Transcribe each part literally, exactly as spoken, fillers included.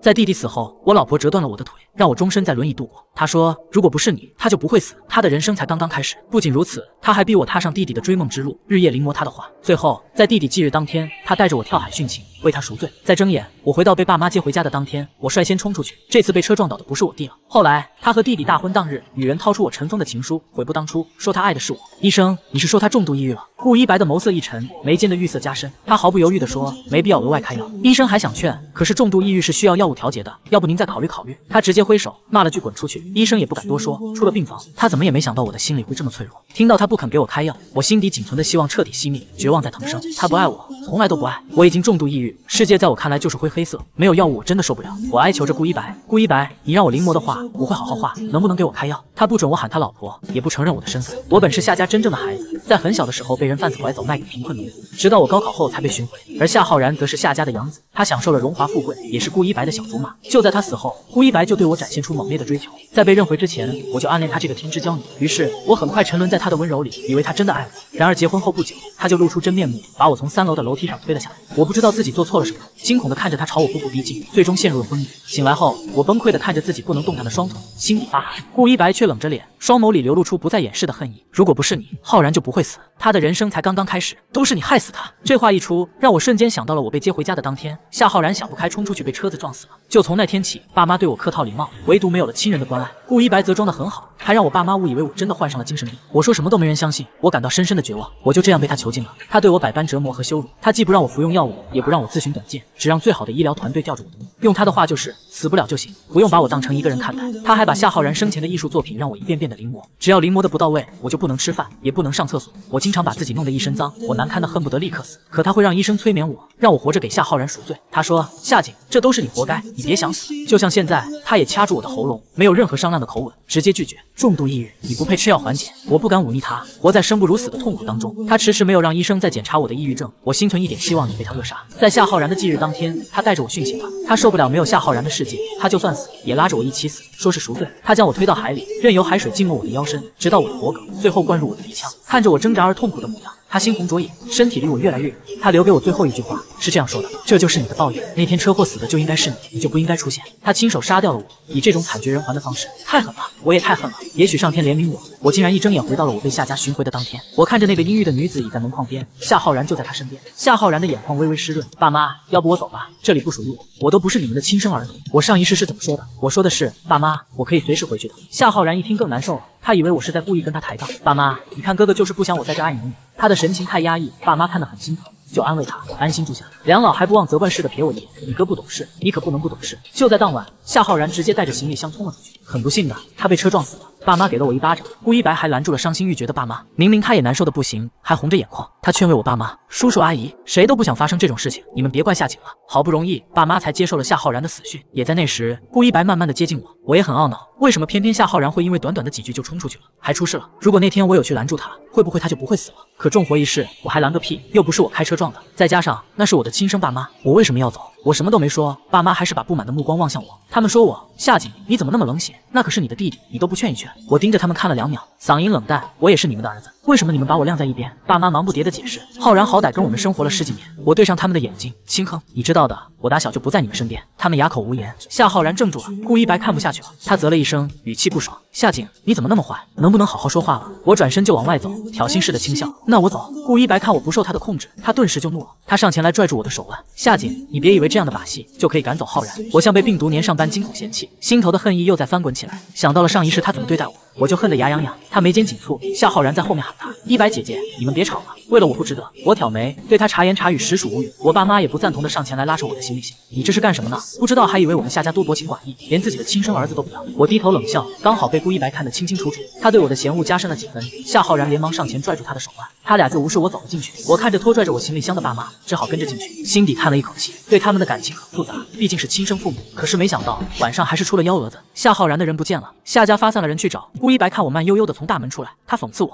在弟弟死后，我老婆折断了我的腿，让我终身在轮椅度过。她说，如果不是你，她就不会死，她的人生才刚刚开始。不仅如此，她还逼我踏上弟弟的追梦之路，日夜临摹他的话。最后，在弟弟忌日当天，她带着我跳海殉情，为他赎罪。在睁眼，我回到被爸妈接回家的当天，我率先冲出去。这次被车撞倒的不是我弟了。后来，他和弟弟大婚当日，女人掏出我尘封的情书，悔不当初，说他爱的是我。医生，你是说他重度抑郁了？顾一白的眸色一沉，眉间的郁色加深，他毫不犹豫地说，没必要额外开药。医生还想劝，可是重度抑郁是需要药物调节的，要不您再考虑考虑。他直接挥手骂了句滚出去，医生也不敢多说。出了病房，他怎么也没想到我的心里会这么脆弱。听到他不肯给我开药，我心底仅存的希望彻底熄灭，绝望在腾升。他不爱我，从来都不爱我，已经重度抑郁，世界在我看来就是灰黑色，没有药物我真的受不了。我哀求着顾一白，顾一白，你让我临摹的话，我会好好画，能不能给我开药？他不准我喊他老婆，也不承认我的身份。我本是夏家真正的孩子，在很小的时候被人贩子拐走卖给贫困农户，直到我高考后才被寻回。而夏浩然则是夏家的养子，他享受了荣华富贵，也是顾一白的小竹马。就在他死后，顾一白就对我展现出猛烈的追求，在被认回之前，我就暗恋他这个天之娇女。于是我很快沉沦在他的温柔里，以为他真的爱我。然而结婚后不久，他就露出真面目，把我从三楼的楼梯上推了下来。我不知道自己做错了什么，惊恐地看着他朝我步步逼近，最终陷入了昏迷。醒来后，我崩溃地看着自己不能动弹的双腿，心底发寒。顾一白却冷着脸，双眸里流露出不再掩饰的恨意。如果不是你，浩然就不会死，他的人生才刚刚开始，都是你害死他。这话一出，让我瞬间想到了我被接回家的当天，夏浩然想不开冲出去被车子撞死了。就从那天起，爸妈对我客套礼貌，唯独没有了亲人的关爱。顾一白则装得很好，还让我爸妈误以为我真的患上了精神病。我说什么都没人相信，我感到深深的绝望。我就这样被他囚禁了，他对我百般折磨和羞辱，他既不让我服用药物，也不让我自寻短见，只让最好的医疗团队吊着我的命。用他的话就是死不了就行，不用把我当成一个人看待。他还把夏浩然生前的艺术作品让我一遍遍的临摹，只要临摹的不到位，我就不能吃饭，也不能上厕所。我经常把自己弄得一身脏，我难堪的恨不得立刻死。可他会让医生催眠我，让我活着给夏浩然赎罪。他说，夏景，这都是你活该，你别想死。就像现在，他也掐住我的喉咙，没有任何商量的口吻，直接拒绝。重度抑郁，你不配吃药缓解。我不敢忤逆他，活在生不如死的痛苦当中。他迟迟没有让医生再检查我的抑郁症，我心存一点希望也被他扼杀。在夏浩然的忌日当天，他带着我殉情了。他受不了没有夏浩然的世界，他就算死也拉着我一起死，说是赎罪。他将我推到海里，任由海水浸没我的腰身，直到我的脖颈，最后灌入我的鼻腔。看着我挣扎而痛苦的模样，他猩红着眼，身体离我越来越远。他留给我最后一句话是这样说的，这就是你的报应，那天车祸死的就应该是你，你就不应该出现。他亲手杀掉了我，以这种惨绝人寰的方式，太狠了，我也太恨了。也许上天怜悯我，我竟然一睁眼回到了我被夏家寻回的当天。我看着那个阴郁的女子倚在门框边，夏浩然就在她身边。夏浩然的眼眶微微湿润，爸妈，要不我走吧，这里不属于我，我都不是你们的亲生儿子。我上一世是怎么说的？我说的是，爸妈，我可以随时回去的。夏浩然一听更难受了，他以为我是在故意跟他抬杠。爸妈，你看哥哥就是不想我在这爱你你。他的神情太压抑，爸妈看得很心疼，就安慰他，安心住下。梁老还不忘责怪似的瞥我一眼，你哥不懂事，你可不能不懂事。就在当晚，夏浩然直接带着行李箱冲了出去。很不幸的，他被车撞死了。爸妈给了我一巴掌，顾一白还拦住了伤心欲绝的爸妈。明明他也难受的不行，还红着眼眶。他劝慰我爸妈，叔叔阿姨，谁都不想发生这种事情，你们别怪夏景了。好不容易，爸妈才接受了夏浩然的死讯。也在那时，顾一白慢慢的接近我，我也很懊恼，为什么偏偏夏浩然会因为短短的几句就冲出去了，还出事了？如果那天我有去拦住他，会不会他就不会死了？可重活一世，我还拦个屁，又不是我开车撞的，再加上那是我的亲生爸妈，我为什么要走？我什么都没说，爸妈还是把不满的目光望向我。他们说我，夏景，你怎么那么冷血？那可是你的弟弟，你都不劝一劝。我盯着他们看了两秒，嗓音冷淡，我也是你们的儿子，为什么你们把我晾在一边？爸妈忙不迭的解释，浩然好歹跟我们生活了十几年。我对上他们的眼睛，轻哼，你知道的，我打小就不在你们身边。他们哑口无言。夏浩然怔住了，顾一白看不下去了，他啧了一声，语气不爽，夏景，你怎么那么坏？能不能好好说话了？我转身就往外走，挑衅似的轻笑，那我走。顾一白看我不受他的控制，他顿时就怒了，他上前来拽住我的手腕，夏景，你别以为这样的把戏就可以赶走浩然。我像被病毒粘上般惊恐嫌弃，心头的恨意又在翻滚起来，想到了上一世他怎么对待我，我就恨得牙痒痒。他眉间紧蹙，夏浩然在后面喊他，一白姐姐，你们别吵了，为了我不值得。我挑眉，对他茶言茶语实属无语。我爸妈也不赞同的上前来拉扯我的行李箱，你这是干什么呢？不知道还以为我们夏家多薄情寡义，连自己的亲生儿子都不要。我低头冷笑，刚好被顾一白看得清清楚楚，他对我的嫌恶加深了几分。夏浩然连忙上前拽住他的手腕，他俩就无视我走了进去。我看着拖拽着我行李箱的爸妈，只好跟着进去，心底叹了一口气，对他们的感情很复杂，毕竟是亲生父母。可是没想到晚上还是出了幺蛾子，夏浩然的人不见了，夏家发散了人去找。顾一白看我慢悠悠的从大门出来，他讽刺我，你怎么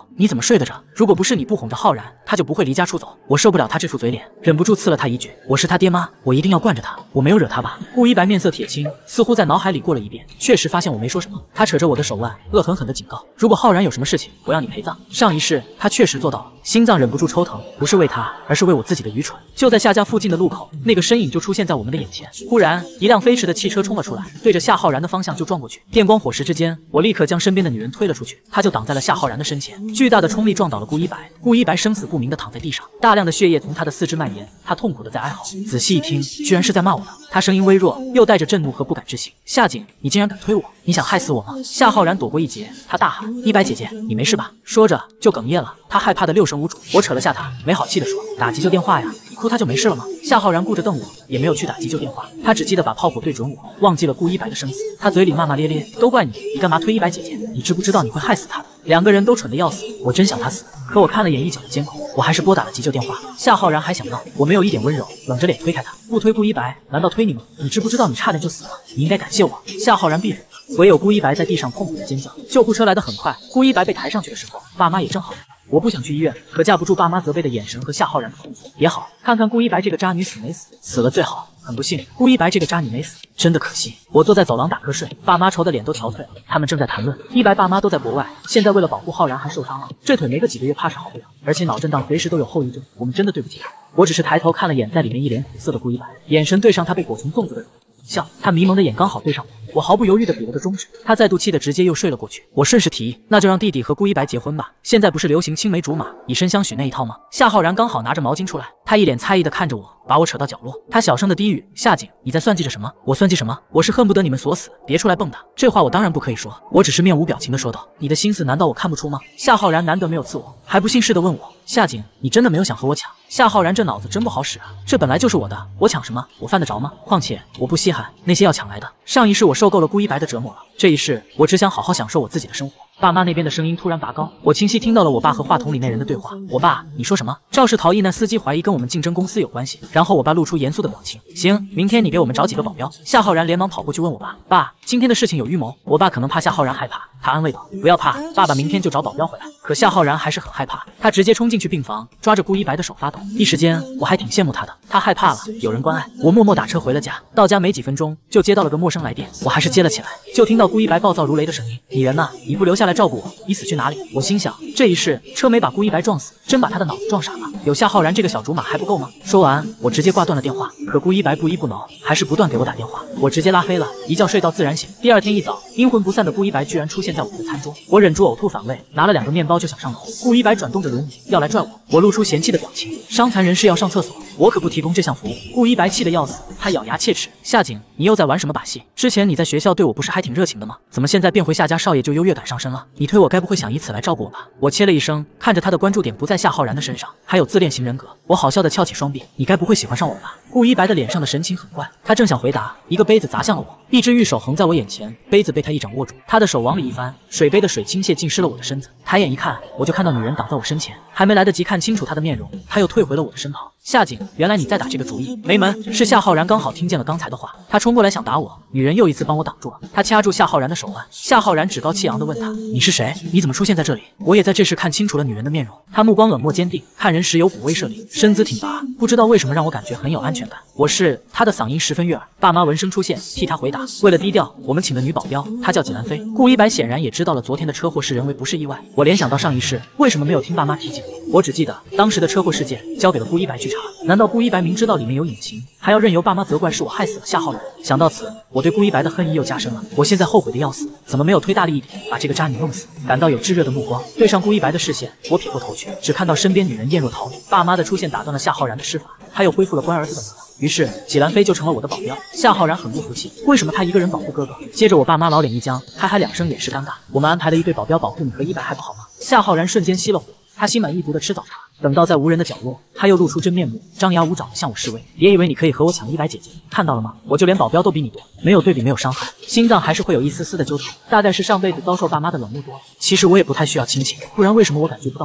睡得着。如果不是你不哄着浩然，他就不会离家出走。我受不了他这副嘴脸，忍不住刺了他一句：我是他爹妈，我一定要惯着他。我没有惹他吧？顾一白面色铁青，似乎在脑海里过了一遍，确实发现我没说什么。他扯着我的手腕，恶狠狠地警告：如果浩然有什么事情，我让你陪葬。上一世他确实做到了，心脏忍不住抽疼，不是为他，而是为我自己的愚蠢。就在夏家附近的路口，那个身影就出现在我们的眼前。忽然，一辆飞驰的汽车冲了出来，对着夏浩然的方向就撞过去。电光火石之间，我立刻将身边的女人推了出去，他就挡在了夏浩然的身前。巨大的冲力撞倒了顾一白，顾一白生死不明的躺在地上，大量的血液从他的四肢蔓延，他痛苦的在哀嚎。仔细一听，居然是在骂我的。他声音微弱，又带着震怒和不敢置信：夏景，你竟然敢推我，你想害死我吗？夏浩然躲过一劫，他大喊：一白姐姐，你没事吧？说着就哽咽了，他害怕的六神无主。我扯了下他，没好气的说：打急救电话呀，你哭他就没事了吗？夏浩然顾着瞪我，也没有去打急救电话，他只记得把炮火对准我，忘记了顾一白的生死。他嘴里骂骂咧咧：都怪你，你干嘛推一白姐姐？你知不知道你会害死她的？两个人都蠢得要死，我真想他死，可我看了眼一角的监控，我还是拨打了急救电话。夏浩然还想闹，我没有一点温柔，冷着脸推开他：不推顾一白，难道推你吗？你知不知道你差点就死了？你应该感谢我。夏浩然闭嘴，唯有顾一白在地上痛苦的尖叫。救护车来得很快，顾一白被抬上去的时候，爸妈也正好。我不想去医院，可架不住爸妈责备的眼神和夏浩然的控诉。也好，看看顾一白这个渣女死没死，死了最好。很不幸，顾一白这个渣女没死，真的可惜。我坐在走廊打瞌睡，爸妈愁的脸都憔悴了。他们正在谈论，一白爸妈都在国外，现在为了保护浩然还受伤了，这腿没个几个月怕是好不了，而且脑震荡随时都有后遗症。我们真的对不起他。我只是抬头看了眼在里面一脸苦涩的顾一白，眼神对上他被裹成粽子的人。笑，他迷蒙的眼刚好对上我，我毫不犹豫地比了个中指，他再度气得直接又睡了过去。我顺势提议，那就让弟弟和顾一白结婚吧，现在不是流行青梅竹马、以身相许那一套吗？夏浩然刚好拿着毛巾出来，他一脸猜疑地看着我，把我扯到角落，他小声的低语：夏景，你在算计着什么？我算计什么？我是恨不得你们锁死，别出来蹦跶。这话我当然不可以说，我只是面无表情地说道：你的心思难道我看不出吗？夏浩然难得没有刺我，还不信誓地问我：夏景，你真的没有想和我抢？夏浩然这脑子真不好使啊，这本来就是我的，我抢什么？我犯得着吗？况且我不稀罕那些要抢来的。上一世我受够了顾一白的折磨了，这一世我只想好好享受我自己的生活。爸妈那边的声音突然拔高，我清晰听到了我爸和话筒里那人的对话。我爸，你说什么？肇事逃逸那司机怀疑跟我们竞争公司有关系。然后我爸露出严肃的表情。行，明天你给我们找几个保镖。夏浩然连忙跑过去问我爸：爸，今天的事情有预谋？我爸可能怕夏浩然害怕，他安慰道：不要怕，爸爸明天就找保镖回来。可夏浩然还是很害怕，他直接冲进去病房，抓着顾一白的手发抖。一时间我还挺羡慕他的，他害怕了，有人关爱。我默默打车回了家，到家没几分钟就接到了个陌生来电，我还是接了起来，就听到顾一白暴躁如雷的声音：你人呢？你不留下来照顾我，你死去哪里？我心想，这一世车没把顾一白撞死，真把他的脑子撞傻了。有夏浩然这个小竹马还不够吗？说完我直接挂断了电话，可顾一白不依不挠，还是不断给我打电话，我直接拉黑了，一觉睡到自然醒。第二天一早，阴魂不散的顾一白居然出现在我们的餐桌，我忍住呕吐反胃，拿了两个面包就想上楼。顾一白转动着轮椅要来拽我，我露出嫌弃的表情：伤残人士要上厕所，我可不提供这项服务。顾一白气得要死，他咬牙切齿：夏景，你又在玩什么把戏？之前你在学校对我不是还挺热情的吗？怎么现在变回夏家少爷就优越感上升了？你推我该不会想以此来照顾我吧？我切了一声，看着他的关注点不在夏浩然的身上，还有自恋型人格，我好笑的翘起双臂：你该不会喜欢上我吧？顾一白的脸上的神情很怪，他正想回答，一个杯子砸向了我，一只玉手横在我眼前，杯子被他一掌握住，他的手往里一翻，水杯的水倾泻浸湿了我的身子。抬眼一看，我就看到女人挡在我身前，还没来得及看清楚她的面容，她又退回了我的身旁。夏景，原来你在打这个主意。没门！是夏浩然刚好听见了刚才的话，他冲过来想打我，女人又一次帮我挡住了，他掐住夏浩然的手腕。夏浩然趾高气扬地问他：你是谁？你怎么出现在这里？我也在这时看清楚了女人的面容，她目光冷漠坚定，看人时有股威慑力，身姿挺拔，不知道为什么让我感觉很有安全感。我是……她的嗓音十分悦耳。爸妈闻声出现，替她回答。为了低调，我们请了女保镖，她叫纪兰飞。顾一白显然也知道了昨天的车祸是人为不是意外。我联想到上一世为什么没有听爸妈提醒我，我只记得当时的车祸事件交给了顾一白去查。难道顾一白明知道里面有隐情，还要任由爸妈责怪是我害死了夏浩然？想到此，我对顾一白的恨意又加深了。我现在后悔的要死，怎么没有推大力一点把这个渣女弄死？感到有炙热的目光对上顾一白的视线，我撇过头去，只看到身边女人艳若桃李。爸妈的出现打断了夏浩然的施法，他又恢复了关儿子的模样。于是纪兰飞就成了我的保镖。夏浩然很不服气，为什么他一个人保护哥哥？接着我爸妈老脸一僵，他还两声掩饰尴尬。我们安排了一队保镖保护你和一白还不好吗？夏浩然瞬间熄了火，他心满意足的吃早茶。等到在无人的角落，他又露出真面目，张牙舞爪的向我示威。别以为你可以和我抢一白姐姐，看到了吗？我就连保镖都比你多，没有对比没有伤害，心脏还是会有一丝丝的揪疼。大概是上辈子遭受爸妈的冷漠多了。其实我也不太需要亲情，不然为什么我感觉不到冷漠？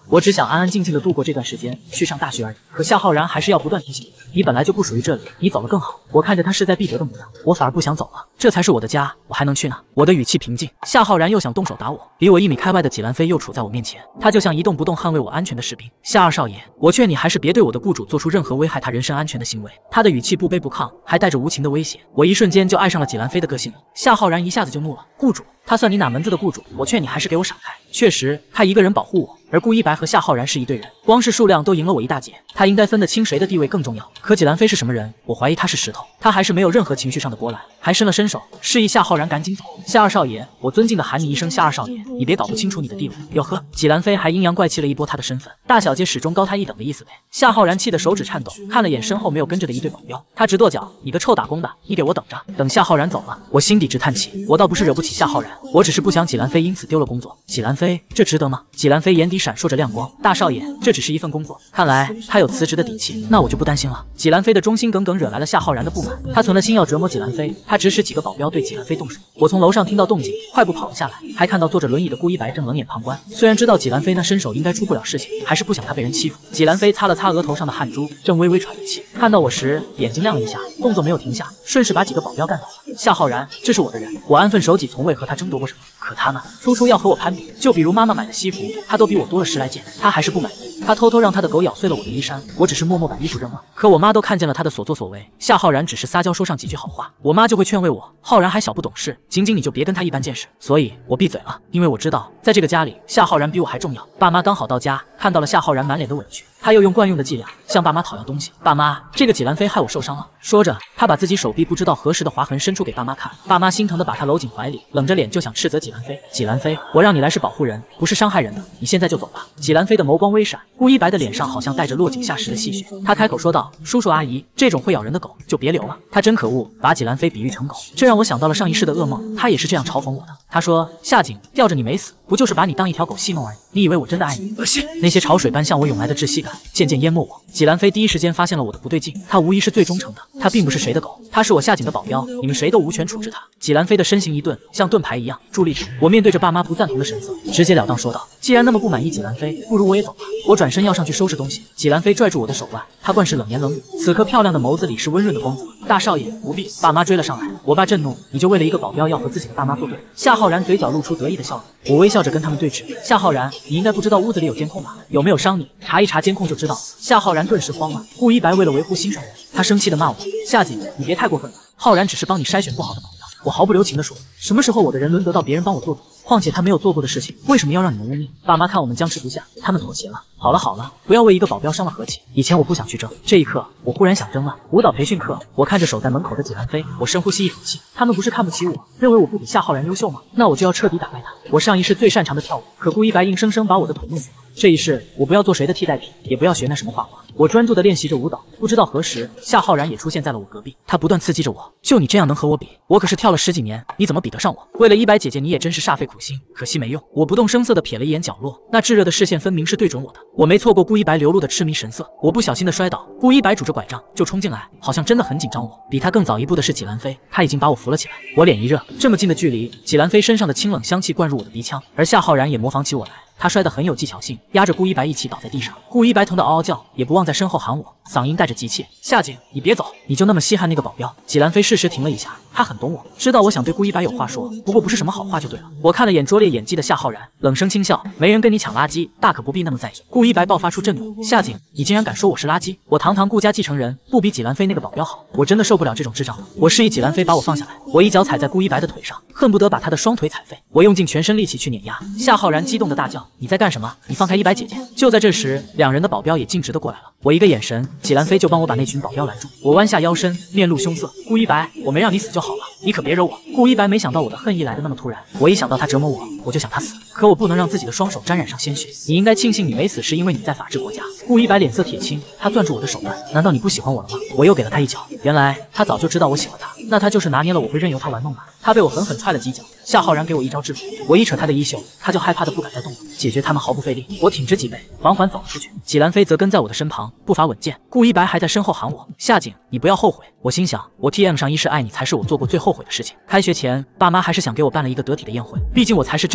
我只想安安静静的度过这段时间，去上大学而已。可夏浩然还是要不断提醒我，你本来就不属于这里，你走了更好。我看着他势在必得的模样，我反而不想走了。这才是我的家，我还能去哪？我的语气平静。夏浩然又想动手打我，离我一米开外的纪兰飞又处在我面前，他就像一动不动捍卫我安全的士兵。夏二少爷，我劝你还是别对我的雇主做出任何危害他人身安全的行为。他的语气不卑不亢，还带着无情的威胁。我一瞬间就爱上了纪兰飞的个性了。夏浩然一下子就怒了，雇主？他算你哪门子的雇主？我劝你还是给我闪开。确实，他一个人保护我，而顾一白和夏浩然是一队人，光是数量都赢了我一大截。他应该分得清谁的地位更重要。可纪兰飞是什么人？我怀疑他是石头。他还是没有任何情绪上的波澜，还伸了伸手，示意夏浩然赶紧走。夏二少爷，我尊敬的喊你一声夏二少爷，你别搞不清楚你的地位。哟呵，纪兰飞还阴阳怪气了一波他的身份，大小姐始终高他一等的意思呗。夏浩然气得手指颤抖，看了眼身后没有跟着的一队保镖，他直跺脚，你个臭打工的，你给我等着。等夏浩然走了，我心底直叹气，我倒不是惹不起夏浩然，我只是不想纪兰飞因此丢了工作。纪兰飞，这值得吗？纪兰飞眼底闪烁着亮光，大少爷，这只是一份工作，看来他有辞职的底气，那我就不担心了。纪兰飞的忠心耿耿惹来了夏浩然的不满，他存了心要折磨纪兰飞，他指使几个保镖对纪兰飞动手。我从楼上听到动静，快步跑了下来，还看到坐着轮椅的顾一白正冷眼旁观。虽然知道纪兰飞那身手应该出不了事情，还是不想他被人欺负。纪兰飞擦了擦额头上的汗珠，正微微喘着气，看到我时眼睛亮了一下，动作没有停下，顺势把几个保镖干走了。夏浩然，这是我的人，我安分守己，从未和他争夺过什么。可他呢，处处要和我攀比，就比如妈妈买的西服，他都比我多了十来件，他还是不满意。他偷偷让他的狗咬碎了我的衣衫，我只是默默把衣服扔了。可我妈都看见了他的所作所为。夏浩然只是撒娇说上几句好话，我妈就会劝慰我，浩然还小不懂事，仅仅你就别跟他一般见识。所以我闭嘴了，因为我知道在这个家里，夏浩然比我还重要。爸妈刚好到家，看到了夏浩然满脸的委屈，他又用惯用的伎俩向爸妈讨要东西。爸妈，这个纪兰飞害我受伤了。说着，他把自己手臂不知道何时的划痕伸出给爸妈看，爸妈心疼的把他搂紧怀里，冷着脸就想斥责纪兰飞。纪兰飞，我让你来是保护人，不是伤害人的，你现在就走吧。纪兰飞的眸光微闪，顾一白的脸上好像带着落井下石的戏谑，他开口说道：叔叔阿姨，这种会咬人的狗就别留了。他真可恶，把纪兰飞比喻成狗，这让我想到了上一世的噩梦，他也是这样嘲讽我的。他说：夏景，吊着你没死，不就是把你当一条狗戏弄而已？你以为我真的爱你？恶心！那些潮水般向我涌来的窒息感渐渐淹没我。纪兰飞第一时间发现了我的不对劲，他无疑是最忠诚的，他并不是谁的狗，他是我夏景的保镖，你们谁都无权处置他。纪兰飞的身形一顿，像盾牌一样伫立着。我面对着爸妈不赞同的神色，直截了当说道：既然那么不满意纪兰飞，不如我也走吧。我转身要上去收拾东西，纪兰飞拽住我的手腕，他惯是冷言冷语，此刻漂亮的眸子里是温润的光泽。大少爷不必。爸妈追了上来，我爸震怒，你就为了一个保镖要和自己的爸妈作对？夏浩然嘴角露出得意的笑容，我微笑着跟他们对峙。夏浩然，你应该不知道屋子里有监控吧？有没有伤你？查一查监控就知道。夏浩然顿时慌了。顾一白为了维护心上人，他生气的骂我：夏景，你别太过分了，浩然只是帮你筛选不好的保镖。我毫不留情地说：什么时候我的人轮得到别人帮我做主？况且他没有做过的事情，为什么要让你们污蔑？爸妈看我们僵持不下，他们妥协了。好了好了，不要为一个保镖伤了和气。以前我不想去争，这一刻我忽然想争了。舞蹈培训课，我看着守在门口的纪兰飞，我深呼吸一口气。他们不是看不起我，认为我不比夏浩然优秀吗？那我就要彻底打败他。我上一世最擅长的跳舞，可顾一白硬生生把我的腿弄死了。这一世，我不要做谁的替代品，也不要学那什么画画。我专注地练习着舞蹈，不知道何时，夏浩然也出现在了我隔壁。他不断刺激着我，就你这样能和我比？我可是跳了十几年，你怎么比得上我？为了一白姐姐，你也真是煞费苦心，可惜没用。我不动声色地瞥了一眼角落，那炙热的视线分明是对准我的。我没错过顾一白流露的痴迷神色，我不小心的摔倒，顾一白拄着拐杖就冲进来，好像真的很紧张我。比他更早一步的是纪兰飞，他已经把我扶了起来。我脸一热，这么近的距离，纪兰飞身上的清冷香气灌入我的鼻腔，而夏浩然也模仿起我来。他摔得很有技巧性，压着顾一白一起倒在地上。顾一白疼得嗷嗷叫，也不忘在身后喊我，嗓音带着急切：夏景，你别走，你就那么稀罕那个保镖？纪兰飞适时停了一下，他很懂我，知道我想对顾一白有话说，不过不是什么好话就对了。我看了眼拙劣演技的夏浩然，冷声轻笑：没人跟你抢垃圾，大可不必那么在意。顾一白爆发出震怒：夏景，你竟然敢说我是垃圾？我堂堂顾家继承人，不比纪兰飞那个保镖好？我真的受不了这种智障了。我示意纪兰飞把我放下来，我一脚踩在顾一白的腿上，恨不得把他的双腿踩废。我用尽全身力气去碾压。夏浩然激动的大叫：你在干什么？你放开一白姐姐！就在这时，两人的保镖也径直的过来了。我一个眼神，纪兰飞就帮我把那群保镖拦住。我弯下腰身，面露凶色：顾一白，我没让你死就好了，你可别惹我。顾一白没想到我的恨意来得那么突然，我一想到他折磨我，我就想他死。可我不能让自己的双手沾染上鲜血。你应该庆幸你没死，是因为你在法治国家。顾一白脸色铁青，他攥住我的手腕：难道你不喜欢我了吗？我又给了他一脚。原来他早就知道我喜欢他，那他就是拿捏了我会任由他玩弄吧。他被我狠狠踹了几脚，夏浩然给我一招制服，我一扯他的衣袖，他就害怕的不敢再动了。解决他们毫不费力，我挺直脊背，缓缓走了出去。纪兰飞则跟在我的身旁，步伐稳健。顾一白还在身后喊我：夏景，你不要后悔。我心想，我 T M 上一世爱你才是我做过最后悔的事情。开学前，爸妈还是想给我办了一个得体的宴会，毕竟我才是真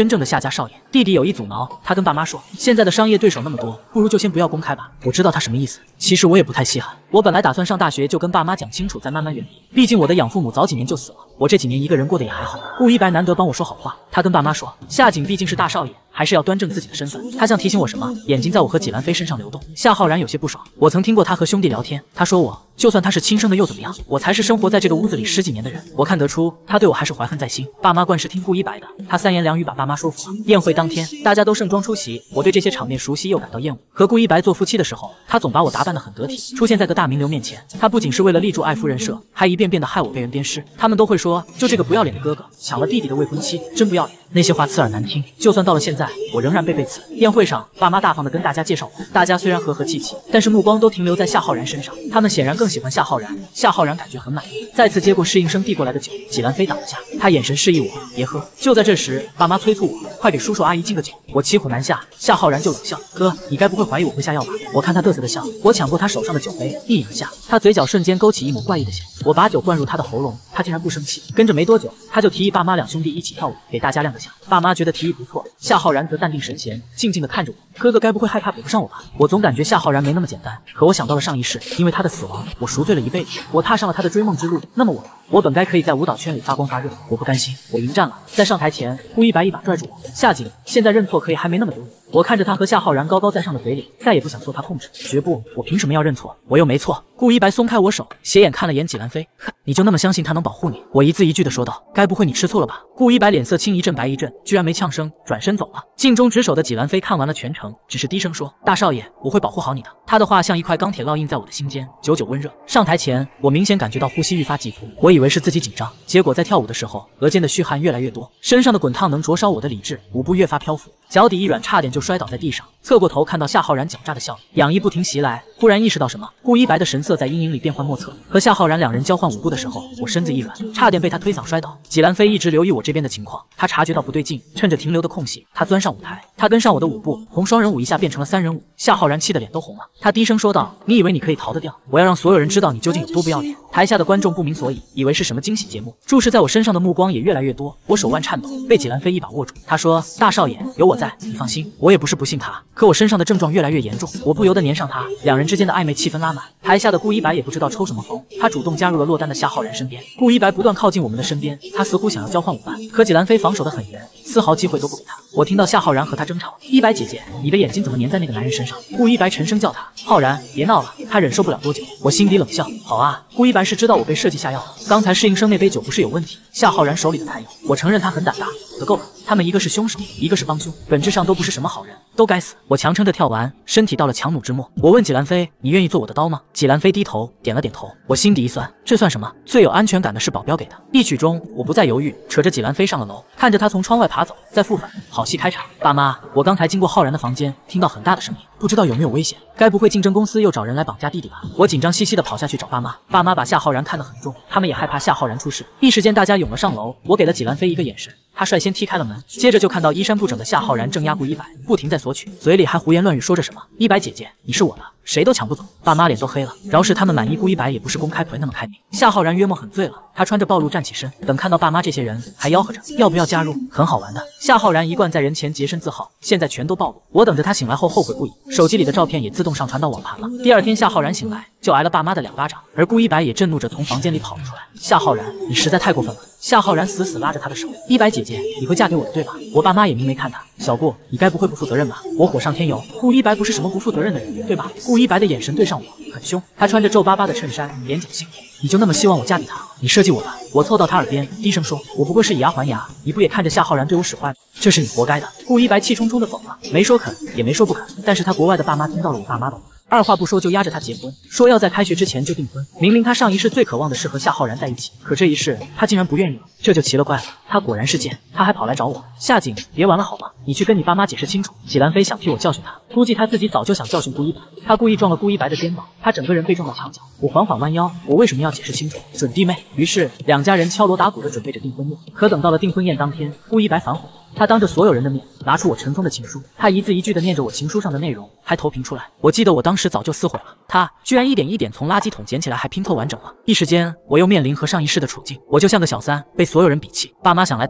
真正的夏家少爷。弟弟有意阻挠，他跟爸妈说，现在的商业对手那么多，不如就先不要公开吧。我知道他什么意思，其实我也不太稀罕。我本来打算上大学就跟爸妈讲清楚，再慢慢远离。毕竟我的养父母早几年就死了，我这几年一个人过得也还好。顾一白难得帮我说好话，他跟爸妈说，夏景毕竟是大少爷，还是要端正自己的身份。他像提醒我什么，眼睛在我和纪兰飞身上流动。夏浩然有些不爽，我曾听过他和兄弟聊天，他说我就算他是亲生的又怎么样，我才是生活在这个屋子里十几年的人。我看得出他对我还是怀恨在心。爸妈惯是听顾一白的，他三言两语把爸妈说服了。宴会当天，大家都盛装出席，我对这些场面熟悉又感到厌恶。和顾一白做夫妻的时候，他总把我打扮得很得体，出现在个大名流面前，他不仅是为了立住爱夫人设，还一遍遍的害我被人鞭尸。他们都会说，就这个不要脸的哥哥抢了弟弟的未婚妻，真不要脸。那些话刺耳难听，就算到了现在，我仍然被背刺。宴会上，爸妈大方的跟大家介绍我，大家虽然和和气气，但是目光都停留在夏浩然身上，他们显然更喜欢夏浩然。夏浩然感觉很满意，再次接过侍应生递过来的酒，纪兰飞挡了下，他眼神示意我别喝。就在这时，爸妈催促我快给叔叔阿姨敬个酒。我骑虎难下，夏浩然就冷笑，哥，你该不会怀疑我会下药吧？我看他嘚瑟的笑，我抢过他手上的酒杯，一饮下，他嘴角瞬间勾起一抹怪异的笑。我把酒灌入他的喉咙，他竟然不生气。跟着没多久，他就提议爸妈两兄弟一起跳舞，给大家亮个相。爸妈觉得提议不错，夏浩然则淡定神闲，静静的看着我。哥哥该不会害怕比不上我吧？我总感觉夏浩然没那么简单，可我想到了上一世，因为他的死亡，我赎罪了一辈子，我踏上了他的追梦之路。那么我，我本该可以在舞蹈圈里发光发热，我不甘心，我迎战了。在上台前，顾一白一把拽住我，夏景，现在认错可以还没那么丢脸。我看着他和夏浩然高高在上的嘴脸，再也不想受他控制，绝不，我凭什么要认错？我又没错。顾一白松开我手，斜眼看了眼纪兰飞，哼，你就那么相信他能保护你？我一字一句的说道，该不会你吃醋了吧？顾一白脸色青一阵白一阵，居然没呛声，转身走了。尽忠职守的纪兰飞看完了全程，只是低声说，大少爷，我会保护好你的。他的话像一块钢铁烙印在我的心间，久久温热。上台前，我明显感觉到呼吸愈发急促，我以为是自己紧张，结果在跳舞的时候，额间的虚汗越来越多，身上的滚烫能灼烧我的理智，舞步越发漂浮，脚底一软，差点就摔倒在地上。侧过头看到夏浩然狡诈的笑脸，痒意不停袭来，忽然意识到什么，顾一白的神色在阴影里变幻莫测。和夏浩然两人交换舞步的时候，我身子一软，差点被他推搡摔倒。纪兰飞一直留意我这边的情况，他察觉到不对劲，趁着停留的空隙，他钻上舞台，他跟上我的舞步，从双人舞一下变成了三人舞。夏浩然气得脸都红了，他低声说道，你以为你可以逃得掉？我要让所有人知道你究竟有多不要脸。台下的观众不明所以，以为是什么惊喜节目，注视在我身上的目光也越来越多。我手腕颤抖，被纪兰飞一把握住，他说，大少爷，有我在，你放心。我也不是不信他，可我身上的症状越来越严重，我不由得粘上他，两人之间的暧昧气氛拉满。台下的顾一白也不知道抽什么风，他主动加入了落单的夏浩然身边。顾一白不断靠近我们的身边，他似乎想要交换舞伴，可纪兰飞防守得很严，丝毫机会都不给他。我听到夏浩然和他争吵，一白姐姐，你的眼睛怎么粘在那个男人身上？顾一白沉声叫他，浩然，别闹了，他忍受不了多久。我心底冷笑，好啊，顾一白是知道我被设计下药，刚才侍应生那杯酒不是有问题，夏浩然手里的才有。我承认他很胆大，可够了，他们一个是凶手，一个是帮凶，本质上都不是什么好人，都该死。我强撑着跳完，身体到了强弩之末。我问纪兰飞，你愿意做我的刀吗？纪兰飞低头点了点头。我心底一算，这算什么？最有安全感的是保镖给的。一曲中，我不再犹豫，扯着纪兰飞上了楼，看着他从窗外爬走。再复返，好戏开场。爸妈，我刚才经过浩然的房间，听到很大的声音，不知道有没有危险。该不会竞争公司又找人来绑架弟弟吧？我紧张兮兮的跑下去找爸妈。爸妈把夏浩然看得很重，他们也害怕夏浩然出事。一时间，大家涌了上楼。我给了纪兰飞一个眼神，他率先踢开了门，接着就看到衣衫不整的夏浩然正压顾一白，不停在索取，嘴里还胡言乱语说着什么。一白姐姐，你是我的，谁都抢不走。爸妈脸都黑了，饶是他们满意顾一白，也不是公开腿那么开明。夏浩然约莫很醉了，他穿着暴露站起身，等看到爸妈这些人，还吆喝着要不要加入，很好玩的。夏浩然一贯在人前洁身自好，现在全都暴露。我等着他醒来后后悔不已，手机里的照片也自动上传到网盘了。第二天，夏浩然醒来就挨了爸妈的两巴掌，而顾一白也震怒着从房间里跑了出来。夏浩然，你实在太过分了。夏浩然死死拉着他的手，一白姐姐，你会嫁给我的对吧？我爸妈也明没看他。小顾，你该不会不负责任吧？我火上添油，顾一白不是什么不负责任的人，对吧？顾一白的眼神对上我，很凶。他穿着皱巴巴的衬衫，眼睑猩红。你就那么希望我嫁给他？你设计我吧。我凑到他耳边低声说，我不过是以牙还牙，你不也看着夏浩然对我使坏吗？这是你活该的。顾一白气冲冲的走了，没说肯，也没说不肯，但是他国外的爸妈听到了我爸妈的话，二话不说就压着他结婚，说要在开学之前就订婚。明明他上一世最渴望的是和夏浩然在一起，可这一世他竟然不愿意了，这就奇了怪了。他果然是贱，他还跑来找我。夏景，别玩了好吗？你去跟你爸妈解释清楚。纪兰飞想替我教训他，估计他自己早就想教训顾一白。他故意撞了顾一白的肩膀，他整个人被撞到墙角。我缓缓弯腰，我为什么要解释清楚？准弟妹。于是两家人敲锣打鼓的准备着订婚宴。可等到了订婚宴当天，顾一白反悔。他当着所有人的面拿出我尘封的情书，他一字一句的念着我情书上的内容，还投屏出来。我记得我当时早就撕毁了，他居然一点一点从垃圾桶捡起来，还拼凑完整了。一时间，我又面临和上一世的处境，我就像个小三，被所有人鄙弃。爸妈想来打我，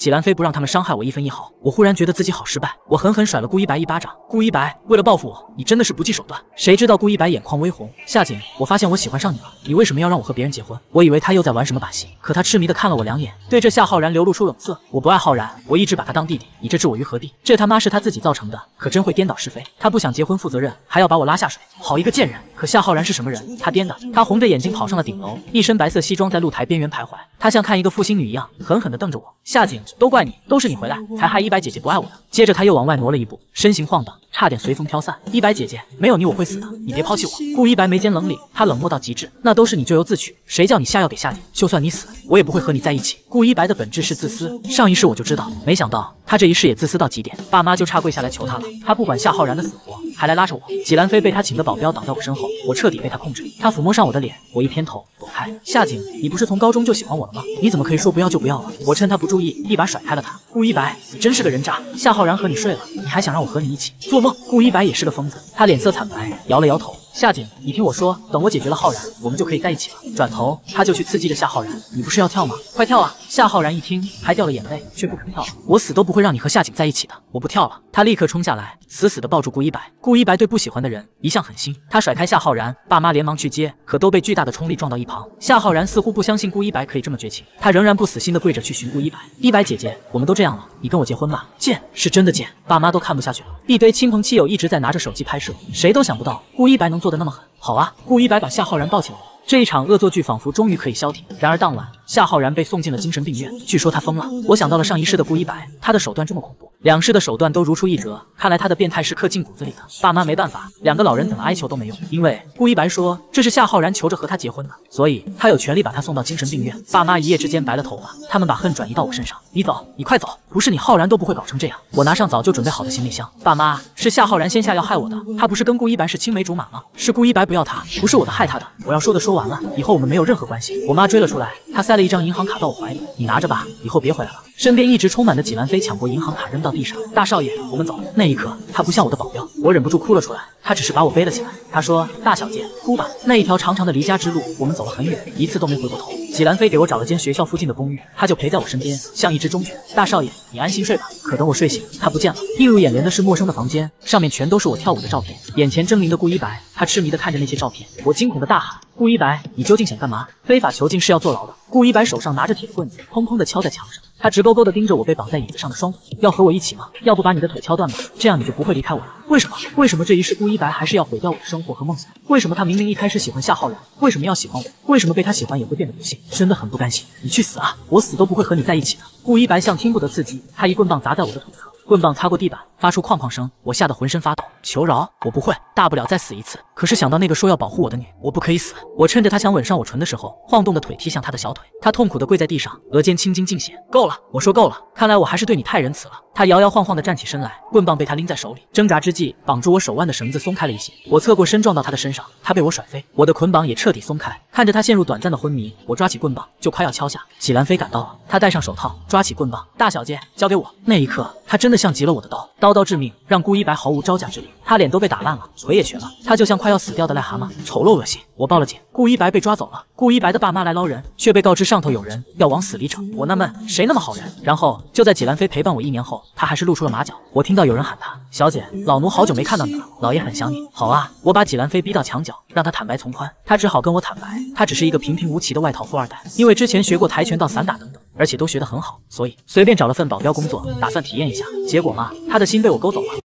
纪兰飞不让他们伤害我一分一毫。我忽然觉得自己好失败，我狠狠甩了顾一白一巴掌。顾一白，为了报复我，你真的是不计手段。谁知道顾一白眼眶微红，夏景，我发现我喜欢上你了，你为什么要让我和别人结婚？我以为他又在玩什么把戏，可他痴迷的看了我两眼，对着夏浩然流露出冷色。我不爱浩然，我一直把他当弟弟，你这置我于何地？这他妈是他自己造成的，可真会颠倒是非。他不想结婚负责任，还要把我拉下水，好一个贱人！可夏浩然是什么人？他颠的。他红着眼睛跑上了顶楼，一身白色西装在露台边缘徘徊，他像看一个负心女一样，狠狠地瞪着我。夏景，都怪你，都是你回来，才害一白姐姐不爱我的。接着他又往外挪了一步，身形晃荡，差点随风飘散。一白姐姐，没有你我会死的，你别抛弃我。顾一白眉间冷凛，他冷漠到极致，那都是你咎由自取，谁叫你下药给夏景？就算你死，我也不会和你在一起。顾一白的本质是自私，上一世我就知道，没想到他这一世也自私到极点，爸妈就差跪下来求他了，他不管夏浩然的死活，还来拉着我。纪兰飞被他请的保镖挡在我身后，我彻底被他控制，他抚摸上我的脸，我一偏头躲开。夏景，你不是从高中就喜欢我了吗？你怎么可以说不要就不要了？我趁他不注意，一把甩开了他。顾一白，你真是个人渣！夏浩然和你睡了，你还想让我和你一起？做梦！顾一白也是个疯子，他脸色惨白，摇了摇头。夏景，你听我说，等我解决了浩然，我们就可以在一起了。转头，他就去刺激着夏浩然，你不是要跳吗？快跳啊！夏浩然一听，还掉了眼泪，却不肯跳。我死都不会让你和夏景在一起的，我不跳了。他立刻冲下来，死死地抱住顾一白。顾一白对不喜欢的人一向狠心，他甩开夏浩然，爸妈连忙去接，可都被巨大的冲力撞到一旁。夏浩然似乎不相信顾一白可以这么绝情，他仍然不死心地跪着去寻顾一白。一白姐姐，我们都这样了，你跟我结婚吧。贱，是真的贱，爸妈都看不下去了。一堆亲朋戚友一直在拿着手机拍摄，谁都想不到顾一白能做得那么狠。好啊，顾一白把夏浩然抱起来了。这一场恶作剧仿佛终于可以消停。然而当晚，夏浩然被送进了精神病院，据说他疯了。我想到了上一世的顾一白，他的手段这么恐怖，两世的手段都如出一辙，看来他的变态是刻进骨子里的。爸妈没办法，两个老人怎么哀求都没用，因为顾一白说这是夏浩然求着和他结婚的，所以他有权利把他送到精神病院。爸妈一夜之间白了头发，他们把恨转移到我身上。你走，你快走，不是你浩然都不会搞成这样。我拿上早就准备好的行李箱。爸妈，是夏浩然先下要害我的，他不是跟顾一白是青梅竹马吗？是顾一白不要他，不是我的害他的。我要说的说完了，以后我们没有任何关系。我妈追了出来，她塞了一张银行卡到我怀里，你拿着吧，以后别回来了。身边一直充满的纪兰飞抢过银行卡扔到地上，大少爷，我们走。那一刻，他不像我的保镖，我忍不住哭了出来。他只是把我背了起来。他说：“大小姐，哭吧。”那一条长长的离家之路，我们走了很远，一次都没回过头。纪兰飞给我找了间学校附近的公寓，他就陪在我身边，像一只忠犬。大少爷，你安心睡吧。可等我睡醒，他不见了。映入眼帘的是陌生的房间，上面全都是我跳舞的照片，眼前狰狞的顾一白，他痴迷地看着那些照片。我惊恐地大喊：“顾一白，你究竟想干嘛？非法囚禁是要坐牢的！”顾一白手上拿着铁棍子，砰砰地敲在墙上。他直勾勾地盯着我被绑在椅子上的双腿，要和我一起吗？要不把你的腿敲断吧，这样你就不会离开我了。为什么？为什么这一世顾一白还是要毁掉我的生活和梦想？为什么他明明一开始喜欢夏浩然，为什么要喜欢我？为什么被他喜欢也会变得不幸？真的很不甘心。你去死啊！我死都不会和你在一起的。顾一白像听不得刺激，他一棍棒砸在我的腿侧，棍棒擦过地板，发出哐哐声，我吓得浑身发抖。求饶！我不会，大不了再死一次。可是想到那个说要保护我的女，我不可以死。我趁着他想吻上我唇的时候，晃动的腿踢向他的小腿，他痛苦地跪在地上，额间青筋尽显。够了，我说够了，看来我还是对你太仁慈了。他摇摇晃晃地站起身来，棍棒被他拎在手里，挣扎之际，绑住我手腕的绳子松开了一些，我侧过身撞到他的身上，他被我甩飞，我的捆绑也彻底松开。看着他陷入短暂的昏迷，我抓起棍棒就快要敲下。纪兰飞赶到了，他戴上手套，抓起棍棒，大小姐，交给我。那一刻，他真的像极了我的刀，刀刀致命，让顾一白毫无招架之力。他脸都被打烂了，腿也瘸了，他就像快要死掉的癞蛤蟆，丑陋恶心。我报了警，顾一白被抓走了。顾一白的爸妈来捞人，却被告知上头有人要往死里整。我纳闷，谁那么好人？然后就在纪兰飞陪伴我一年后，他还是露出了马脚。我听到有人喊他：“小姐，老奴好久没看到你了，老爷很想你。”好啊，我把纪兰飞逼到墙角，让他坦白从宽。他只好跟我坦白，他只是一个平平无奇的外逃富二代，因为之前学过跆拳道、散打等等，而且都学得很好，所以随便找了份保镖工作，打算体验一下。结果嘛，他的心被我勾走了。